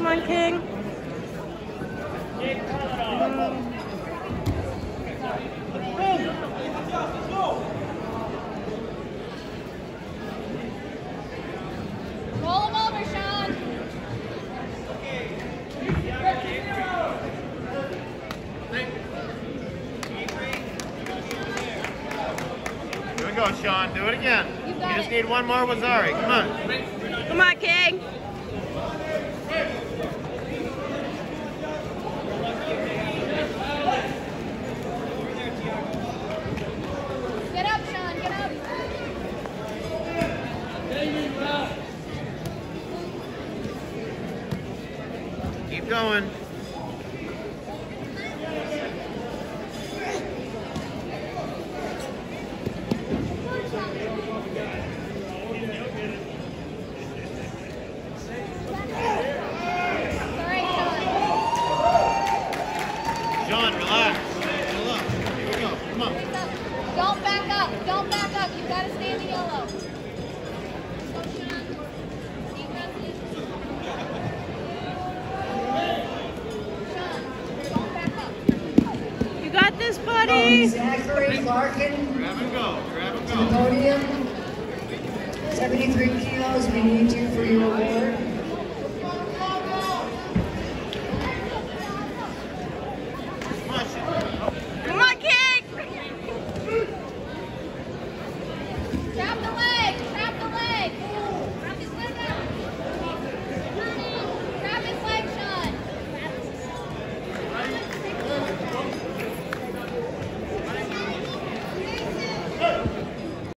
on, King. Roll him over, Sean. Here we go, Sean. Do it again. You just need one more Wazari. Come on. Come on, King. Get up, Sean. Get up. Keep going. Sean, relax. Settle up. Here we go. Come on. Don't back up. Don't back up. You've got to stay in the yellow. Don't back up. You got this, buddy. Zachary Larkin Grab and go. Grab and to the go. podium. 73 kilos, we need you for your award. Come on, King. Grab the leg.